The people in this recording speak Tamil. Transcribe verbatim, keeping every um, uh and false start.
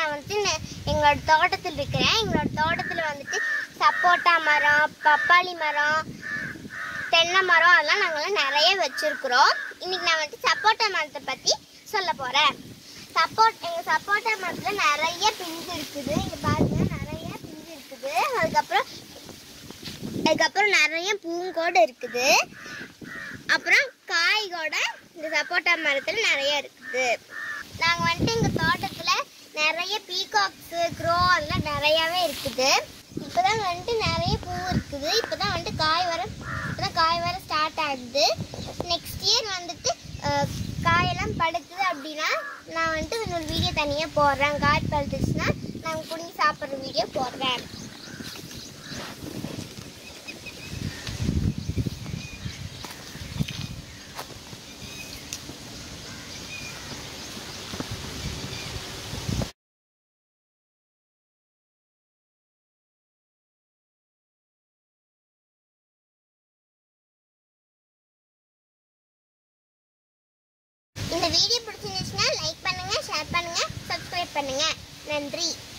நான் வந்து எங்களோட தோட்டத்தில் இருக்கிறேன். எங்களோட தோட்டத்தில் வந்துட்டு சப்போட்டா மரம், பப்பாளி மரம், தென்னை மரம் அதெல்லாம் நாங்களாம் நிறைய வச்சிருக்கிறோம். இன்னைக்கு நான் வந்துட்டு சப்போட்டா மரத்தை பற்றி சொல்ல போகிறேன். சப்போட் எங்கள் சப்போட்டா மரத்தில் நிறைய பிஞ்சு இருக்குது. இங்கே பாருங்க, நிறைய பிஞ்சு இருக்குது. அதுக்கப்புறம் அதுக்கப்புறம் நிறைய பூங்கோடு இருக்குது. அப்புறம் காய்கோட இந்த சப்போட்டா மரத்தில் நிறைய இருக்குது. நாங்கள் வந்துட்டு எங்கள் தோட்டத்தில் நிறைய பீகாக்ஸு, க்ரோ அதெல்லாம் நிறையாவே இருக்குது. இப்போ தான் வந்துட்டு நிறைய பூ இருக்குது. இப்போ தான் வந்துட்டு காய் வர இப்போ தான் காய் வர ஸ்டார்ட் ஆகுது. நெக்ஸ்ட் இயர் வந்துட்டு காயெல்லாம் படுக்குது அப்படின்னா நான் வந்துட்டு இன்னொரு வீடியோ தனியாக போடுறேன். காய் பழுத்துச்சுன்னா நாங்கள் பிடிங்கி சாப்பிட்ற வீடியோ போடுறேன். இந்த வீடியோ பிடிச்சிருந்துச்சுன்னா லைக் பண்ணுங்க, ஷேர் பண்ணுங்க, சப்ஸ்கிரைப் பண்ணுங்க. நன்றி.